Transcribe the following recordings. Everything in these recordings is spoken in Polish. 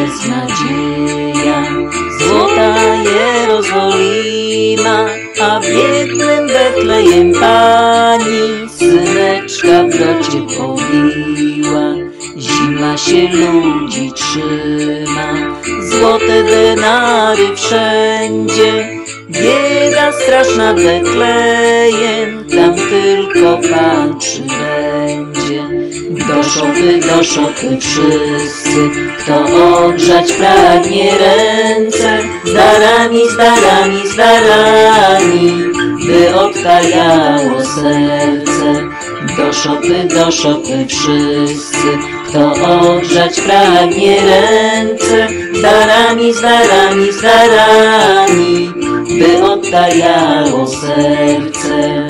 beznadzieja. Złota Jerozolima, a biednym Betlejem Pani syneczka w grocie pobiła. Zima się ludzi trzyma, złote denary wszędzie. Bieda straszna Betlejem, tam tylko Pan przybędzie. Do szopy wszyscy, kto ogrzać pragnie ręce, z darami, by odtajało serce. Do szopy wszyscy, kto ogrzać pragnie ręce, z darami, by odtajało serce.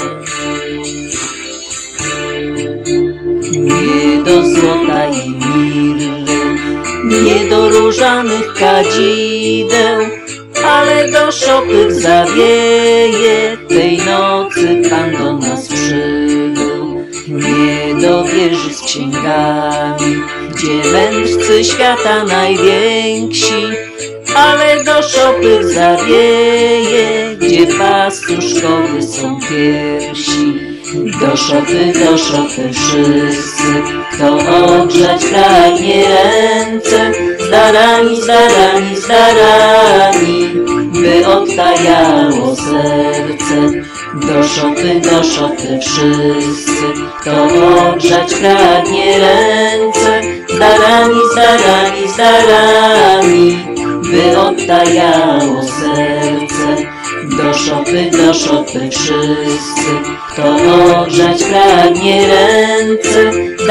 Nie do złota i mirry, nie do różanych kadzideł, ale do szopy zawieje, tej nocy Pan do nas przybył. Nie do wieży z księgami, gdzie mędrcy świata najwięksi, ale do szopy zawieje, gdzie pastuszkowie są pierwsi. Do szopy wszyscy, kto ogrzać pragnie ręce, z darami, by odtajało serce. Do szopy wszyscy, kto ogrzać pragnie ręce, z darami, by odtajało serce. Do szopy wszyscy, kto ogrzać pragnie ręce, z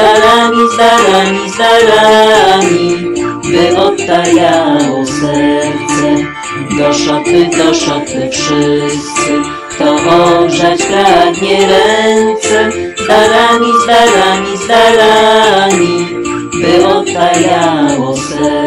darami, by odtajało serce. Do szopy wszyscy, kto ogrzać pragnie ręce, z darami, by odtajało serce.